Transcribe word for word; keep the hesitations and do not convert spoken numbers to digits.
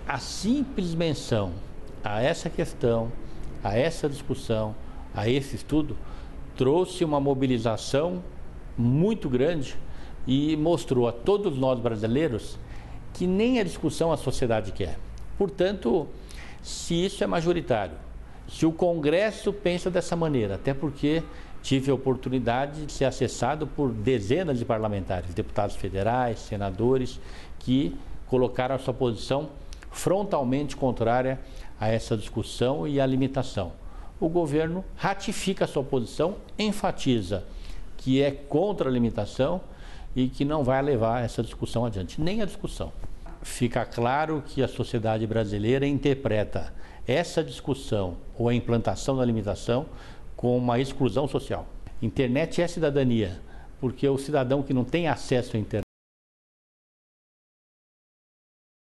A simples menção a essa questão, a essa discussão, a esse estudo, trouxe uma mobilização muito grande e mostrou a todos nós brasileiros que nem a discussão a sociedade quer. Portanto, se isso é majoritário, se o Congresso pensa dessa maneira, até porque tive a oportunidade de ser acessado por dezenas de parlamentares, deputados federais, senadores, que colocaram a sua posição frontalmente contrária a essa discussão e à limitação. O governo ratifica a sua posição, enfatiza que é contra a limitação e que não vai levar essa discussão adiante, nem a discussão. Fica claro que a sociedade brasileira interpreta essa discussão ou a implantação da limitação como uma exclusão social. Internet é cidadania, porque o cidadão que não tem acesso à internet